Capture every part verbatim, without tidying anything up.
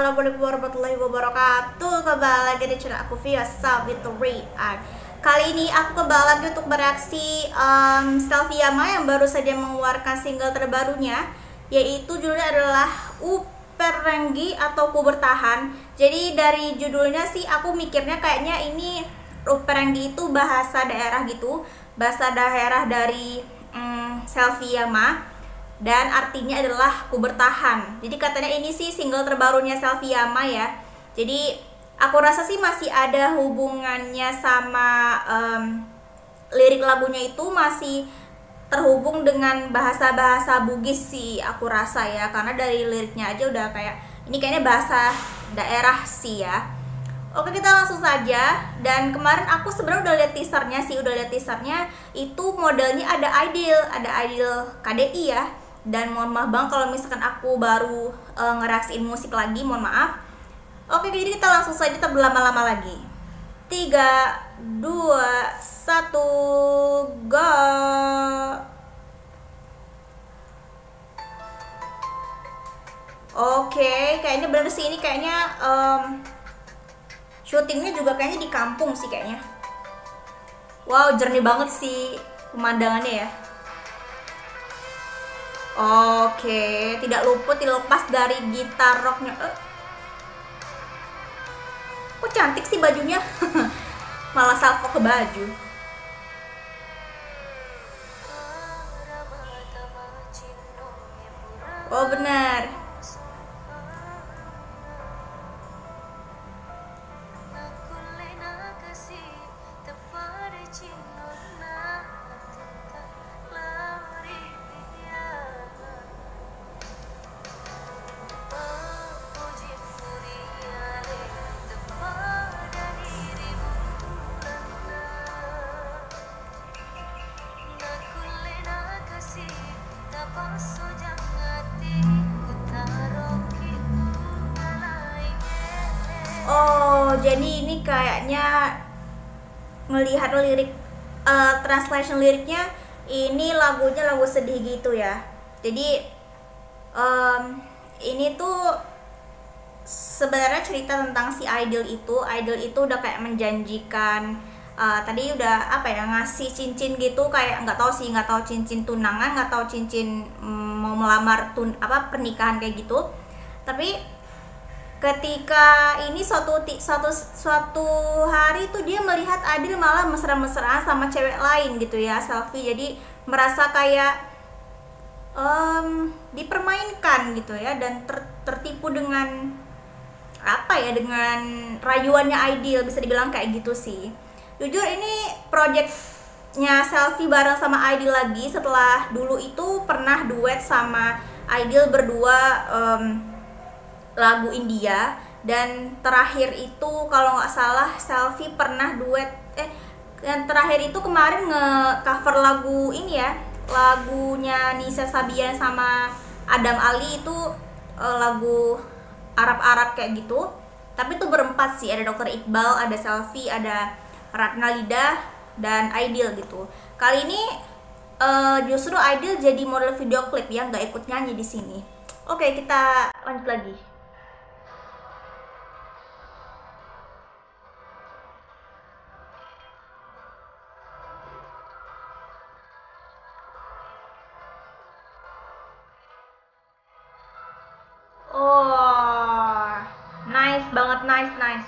Assalamualaikum warahmatullahi wabarakatuh. Kembali lagi di channel aku Via Savitri. Kali ini aku kembali lagi untuk bereaksi um, Selfie Yama yang baru saja mengeluarkan single terbarunya, yaitu judulnya adalah Uperengi atau Ku Bertahan. Jadi dari judulnya sih aku mikirnya kayaknya ini Uperengi itu bahasa daerah gitu, bahasa daerah dari um, Selfie Yama. Dan artinya adalah ku bertahan. Jadi katanya ini sih single terbarunya Selfie Yama ya. Jadi aku rasa sih masih ada hubungannya sama um, lirik lagunya, itu masih terhubung dengan bahasa-bahasa Bugis sih aku rasa ya. Karena dari liriknya aja udah kayak ini kayaknya bahasa daerah sih ya. Oke, kita langsung saja. Dan kemarin aku sebenarnya udah lihat teasernya sih, udah lihat teasernya. Itu modelnya ada Idol, ada Idol K D I ya. Dan mohon maaf bang kalau misalkan aku baru e, ngereaksiin musik lagi, mohon maaf. Oke, jadi kita langsung saja, tak berlama-lama lagi. Tiga, dua, satu, go. Oke, kayaknya bener sih ini kayaknya um, syutingnya juga kayaknya di kampung sih kayaknya. Wow, jernih banget sih pemandangannya ya. Oke, tidak luput, tidak lepas dari gitar rocknya. Eh. Kok cantik sih bajunya? Malah salvo ke baju. Oh benar. Oh, jadi ini kayaknya ngelihat lirik uh, translation liriknya, ini lagunya lagu sedih gitu ya. Jadi um, ini tuh sebenarnya cerita tentang si Idol itu. Idol itu udah kayak menjanjikan uh, tadi udah apa ya, ngasih cincin gitu, kayak nggak tahu sih, nggak tahu cincin tunangan, nggak tahu cincin um, mau melamar tun apa pernikahan kayak gitu. Tapi ketika ini suatu suatu suatu hari tuh dia melihat Adil malah mesra-mesraan sama cewek lain gitu ya, Selfie. Jadi merasa kayak um, dipermainkan gitu ya, dan ter, tertipu dengan apa ya, dengan rayuannya Adil, bisa dibilang kayak gitu sih. Jujur ini projectnya Selfie bareng sama Adil lagi setelah dulu itu pernah duet sama Adil berdua um, lagu India, dan terakhir itu kalau nggak salah Selfie pernah duet eh yang terakhir itu kemarin nge-cover lagu ini ya, lagunya Nisa Sabian sama Adam Ali itu eh, lagu Arab-Arab kayak gitu. Tapi itu berempat sih, ada Dokter Iqbal, ada Selfie, ada Ratna Lida, dan Aidil gitu. Kali ini eh, justru Aidil jadi model video klip ya, nggak ikut nyanyi di sini. Oke, kita lanjut lagi. Oh, nice banget, nice, nice.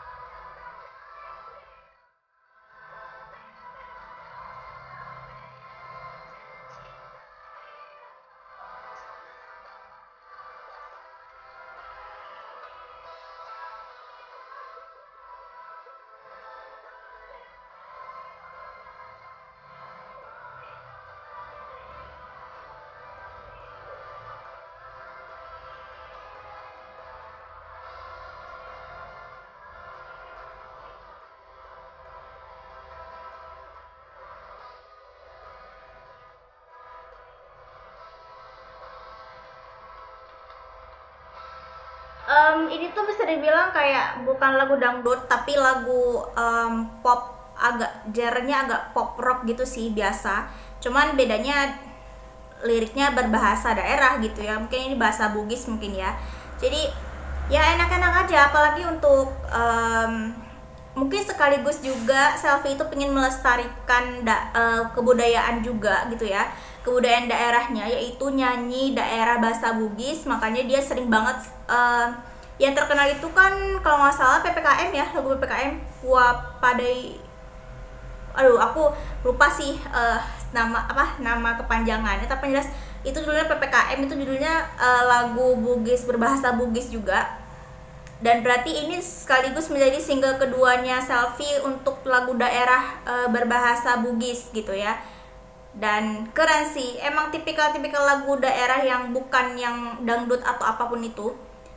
Um, ini tuh bisa dibilang kayak bukan lagu dangdut, tapi lagu um, pop, agak genre-nya agak pop rock gitu sih biasa. Cuman bedanya liriknya berbahasa daerah gitu ya, mungkin ini bahasa Bugis mungkin ya. Jadi ya enak-enak aja, apalagi untuk um, mungkin sekaligus juga selfie itu pengen melestarikan da, uh, kebudayaan juga gitu ya, kebudayaan daerahnya, yaitu nyanyi daerah bahasa Bugis. Makanya dia sering banget uh, yang terkenal itu kan kalau nggak salah P P K M ya, lagu P P K M Wapadai, aduh aku lupa sih uh, nama apa nama kepanjangannya, tapi jelas itu judulnya P P K M, itu judulnya uh, lagu Bugis berbahasa Bugis juga. Dan berarti ini sekaligus menjadi single keduanya Selfie untuk lagu daerah uh, berbahasa Bugis gitu ya. Dan keren sih, emang tipikal-tipikal lagu daerah yang bukan yang dangdut atau apapun itu.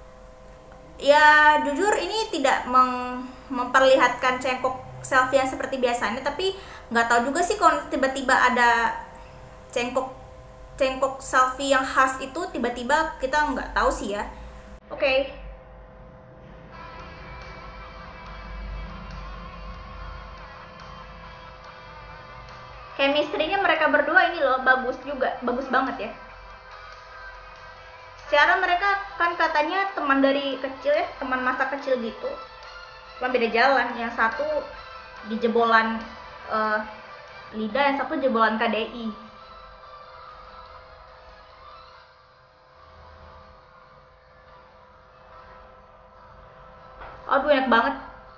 Ya jujur ini tidak mem memperlihatkan cengkok Selfie yang seperti biasanya, tapi nggak tahu juga sih kalau tiba-tiba ada cengkok cengkok Selfie yang khas itu, tiba-tiba kita nggak tahu sih ya. Oke. Okay. Chemistry-nya mereka berdua ini loh bagus juga, bagus banget ya. Secara mereka kan katanya teman dari kecil ya, teman masa kecil gitu. Cuma beda jalan, yang satu di jebolan uh, Lida, yang satu jebolan K D I. Aduh enak banget.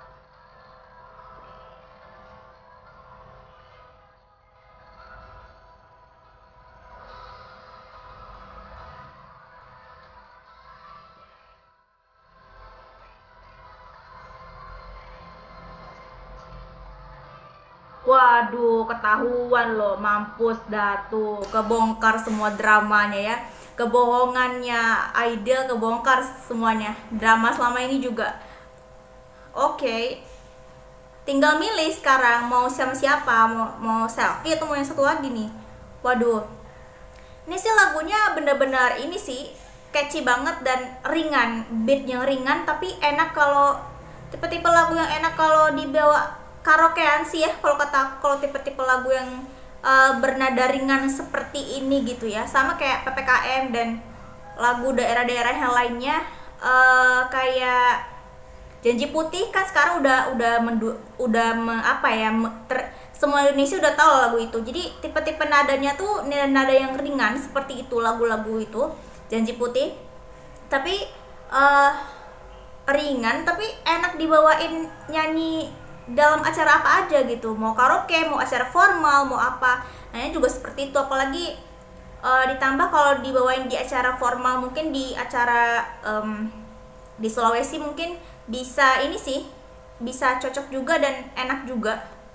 Waduh, ketahuan loh, mampus dah tuh, kebongkar semua dramanya ya, kebohongannya Idol kebongkar semuanya, drama selama ini juga. Oke, okay. Tinggal milih sekarang mau sama siapa, mau, mau Selfie atau mau yang satu lagi nih. Waduh, ini sih lagunya bener-bener ini sih catchy banget dan ringan, beatnya ringan tapi enak, kalau tipe-tipe lagu yang enak kalau dibawa karaokean sih ya, kalau kata kalau tipe-tipe lagu yang uh, bernada ringan seperti ini gitu ya, sama kayak P P K M dan lagu daerah-daerah yang lainnya, uh, kayak Janji Putih kan sekarang udah udah mendu, udah me, apa ya ter, semua Indonesia udah tahu lagu itu, jadi tipe-tipe nadanya tuh nada yang ringan seperti itu lagu-lagu itu Janji Putih, tapi uh, ringan tapi enak dibawain nyanyi dalam acara apa aja gitu, mau karaoke, mau acara formal, mau apa, nah ini juga seperti itu. Apalagi uh, ditambah kalau dibawain di acara formal, mungkin di acara um, di Sulawesi mungkin bisa ini sih, bisa cocok juga dan enak juga.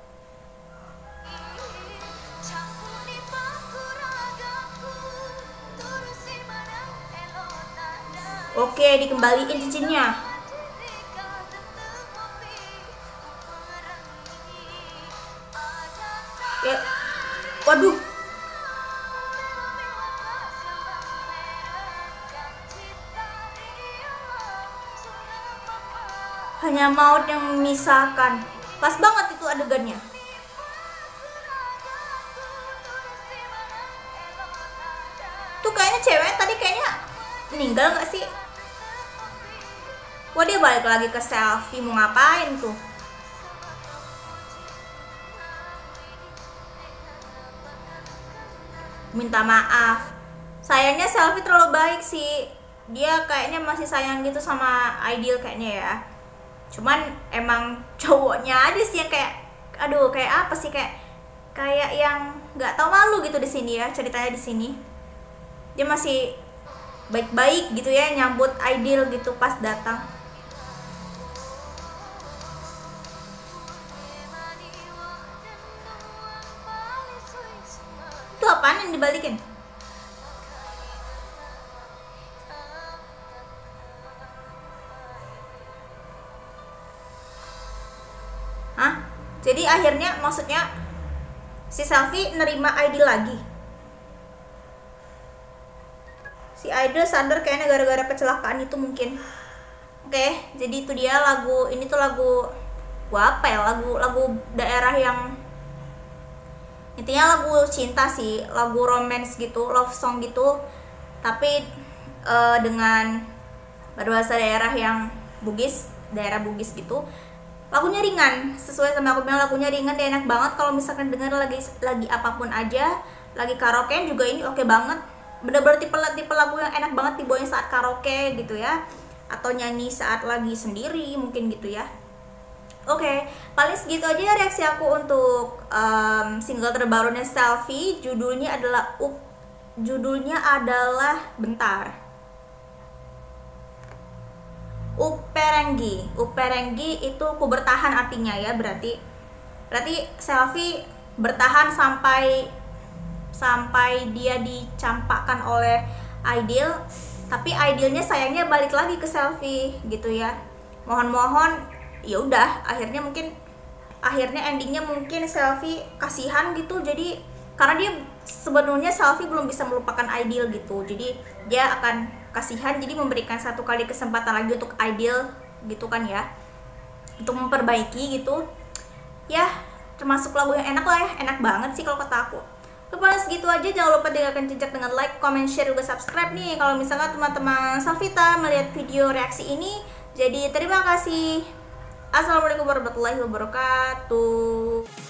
Oke, dikembaliin cincinnya. Ya, waduh. Hanya maut yang memisahkan. Pas banget itu adegannya. Tuh kayaknya cewek tadi kayaknya meninggal nggak sih? Wah, dia balik lagi ke Selfie, mau ngapain tuh? Minta maaf, sayangnya Selfie terlalu baik sih, dia kayaknya masih sayang gitu sama Ideal kayaknya ya. Cuman emang cowoknya aja sih yang kayak, aduh kayak apa sih, kayak kayak yang nggak tahu malu gitu di sini ya, ceritanya di sini dia masih baik-baik gitu ya nyambut Ideal gitu pas datang. Itu apaan yang dibalikin? Hah? Jadi akhirnya maksudnya si Selfie nerima Ideal lagi? Si Ideal sadar kayaknya gara-gara kecelakaan itu mungkin. Oke, jadi itu dia lagu ini tuh lagu wah apa ya, lagu lagu daerah yang intinya lagu cinta sih, lagu romance gitu, love song gitu, tapi uh, dengan berbahasa daerah yang Bugis, daerah Bugis gitu. Lagunya ringan, sesuai sama aku bilang, lagunya ringan dan enak banget kalau misalkan denger lagi lagi apapun aja, lagi karaoke juga ini oke banget. Bener-bener tipe tipe lagu yang enak banget dibawain saat karaoke gitu ya, atau nyanyi saat lagi sendiri mungkin gitu ya. Oke, paling segitu aja reaksi aku untuk um, single terbarunya Selfie. Judulnya adalah up, judulnya adalah bentar. Uperenggi. Uperenggi itu ku bertahan artinya ya, berarti berarti Selfie bertahan sampai sampai dia dicampakkan oleh Ideal, tapi Idealnya sayangnya balik lagi ke Selfie gitu ya. Mohon-mohon ya udah, akhirnya mungkin akhirnya endingnya mungkin Selfie kasihan gitu, jadi karena dia sebenarnya Selfie belum bisa melupakan Ideal gitu, jadi dia akan kasihan, jadi memberikan satu kali kesempatan lagi untuk Ideal gitu kan ya, untuk memperbaiki gitu ya. Termasuk lagu yang enak lah ya, enak banget sih kalau kata aku. Paling segitu aja, jangan lupa tinggalkan jejak dengan like, comment, share, juga subscribe nih kalau misalnya teman-teman Salvita melihat video reaksi ini. Jadi terima kasih. Assalamualaikum warahmatullahi wabarakatuh.